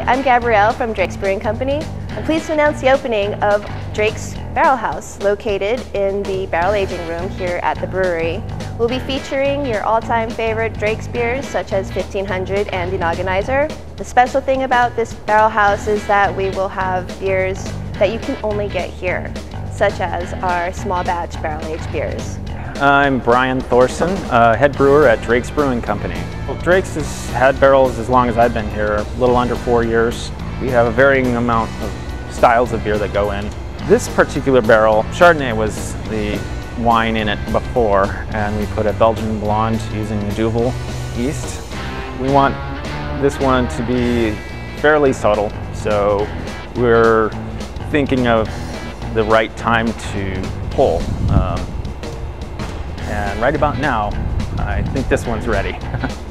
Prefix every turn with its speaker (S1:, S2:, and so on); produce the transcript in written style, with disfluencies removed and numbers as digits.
S1: I'm Gabrielle from Drake's Brewing Company. I'm pleased to announce the opening of Drake's Barrel House, located in the barrel aging room here at the brewery. We'll be featuring your all-time favorite Drake's beers, such as 1500 and the Organizer. The special thing about this barrel house is that we will have beers that you can only get here, such as our small batch barrel-aged beers.
S2: I'm Brian Thorson, head brewer at Drake's Brewing Company. Well, Drake's has had barrels as long as I've been here, a little under 4 years. We have a varying amount of styles of beer that go in. This particular barrel, Chardonnay was the wine in it before, and we put a Belgian blonde using the Duvel yeast. We want this one to be fairly subtle, so we're thinking of the right time to pull. And right about now, I think this one's ready.